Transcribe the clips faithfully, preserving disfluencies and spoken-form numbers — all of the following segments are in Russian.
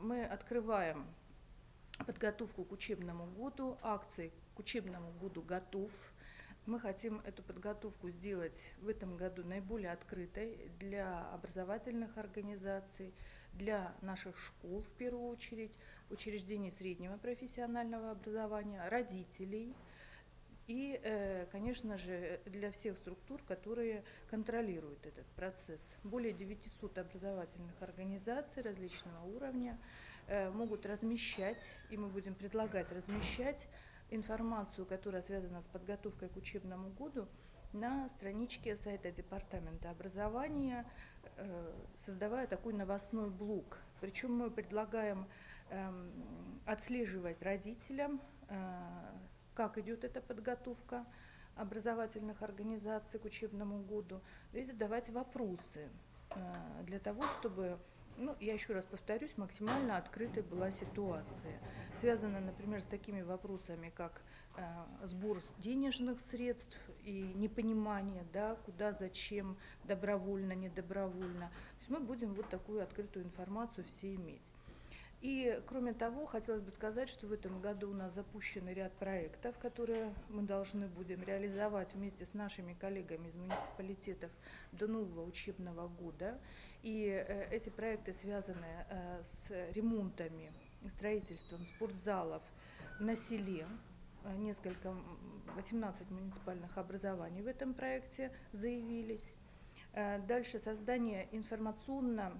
мы открываем подготовку к учебному году, акции к учебному году «Готов». Мы хотим эту подготовку сделать в этом году наиболее открытой для образовательных организаций, для наших школ в первую очередь, учреждений среднего профессионального образования, родителей и, конечно же, для всех структур, которые контролируют этот процесс. Более девятисот образовательных организаций различного уровня могут размещать, и мы будем предлагать размещать информацию, которая связана с подготовкой к учебному году, на страничке сайта Департамента образования, создавая такой новостной блок. Причем мы предлагаем отслеживать родителям, как идет эта подготовка образовательных организаций к учебному году, и задавать вопросы для того, чтобы, ну, я еще раз повторюсь, максимально открытой была ситуация. Связана, например, с такими вопросами, как сбор денежных средств и непонимание, да, куда, зачем, добровольно, недобровольно. То есть мы будем вот такую открытую информацию все иметь. И, кроме того, хотелось бы сказать, что в этом году у нас запущен ряд проектов, которые мы должны будем реализовать вместе с нашими коллегами из муниципалитетов до нового учебного года. И эти проекты связаны с ремонтами, строительством спортзалов на селе. Несколько, восемнадцать муниципальных образований в этом проекте заявились. Дальше создание информационно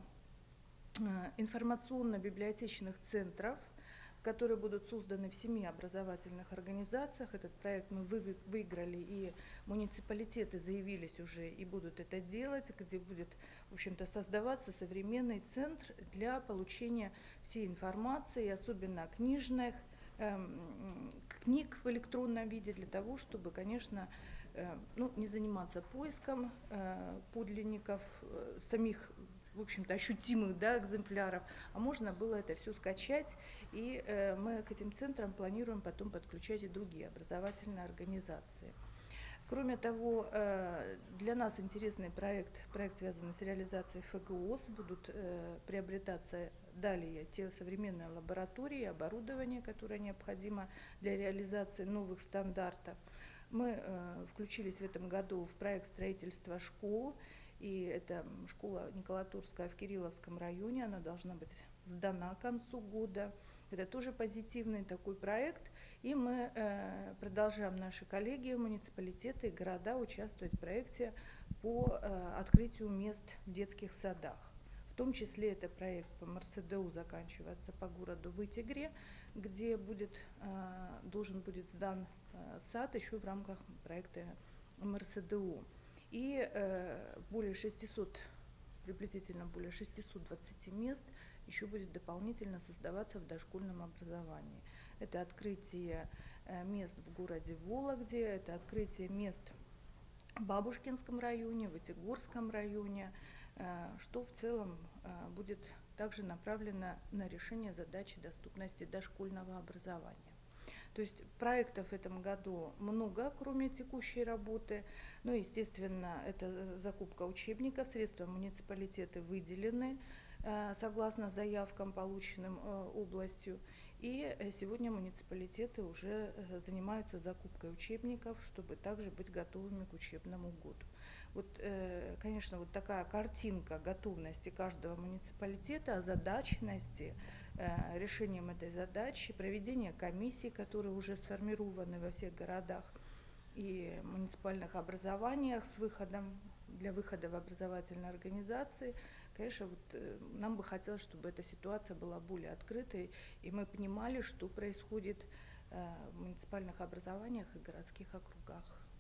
информационно-библиотечных центров, которые будут созданы в семи образовательных организациях. Этот проект мы выиграли, и муниципалитеты заявились уже и будут это делать, где будет, в общем-то, создаваться современный центр для получения всей информации, особенно книжных, эм, книг в электронном виде, для того, чтобы, конечно, э, ну, не заниматься поиском э, подлинников, э, самих, в общем-то, ощутимых, да, экземпляров, а можно было это все скачать, и э, мы к этим центрам планируем потом подключать и другие образовательные организации. Кроме того, э, для нас интересный проект, проект, связанный с реализацией ФГОС, будут э, приобретаться далее те современные лаборатории, оборудование, которое необходимо для реализации новых стандартов. Мы э, включились в этом году в проект строительства школ. И это школа Николая Турская в Кирилловском районе, она должна быть сдана к концу года. Это тоже позитивный такой проект. И мы э, продолжаем, наши коллеги, муниципалитеты и города участвовать в проекте по э, открытию мест в детских садах. В том числе это проект по МРСДУ заканчивается по городу Вытегре, где будет, э, должен быть сдан э, сад еще в рамках проекта МРСДУ. И э, более шестисот, приблизительно более шестисот двадцати мест еще будет дополнительно создаваться в дошкольном образовании. Это открытие э, мест в городе Вологде, это открытие мест в Бабушкинском районе, в Вытегорском районе, э, что в целом э, будет также направлено на решение задачи доступности дошкольного образования. То есть проектов в этом году много, кроме текущей работы. Ну, естественно, это закупка учебников, средства муниципалитеты выделены э, согласно заявкам, полученным э, областью. И сегодня муниципалитеты уже э, занимаются закупкой учебников, чтобы также быть готовыми к учебному году. Вот, э, конечно, вот такая картинка готовности каждого муниципалитета, озадаченности э, решением этой задачи, проведение комиссий, которые уже сформированы во всех городах и муниципальных образованиях с выходом, для выхода в образовательные организации. Конечно, вот, э, нам бы хотелось, чтобы эта ситуация была более открытой, и мы понимали, что происходит э, в муниципальных образованиях и городских округах.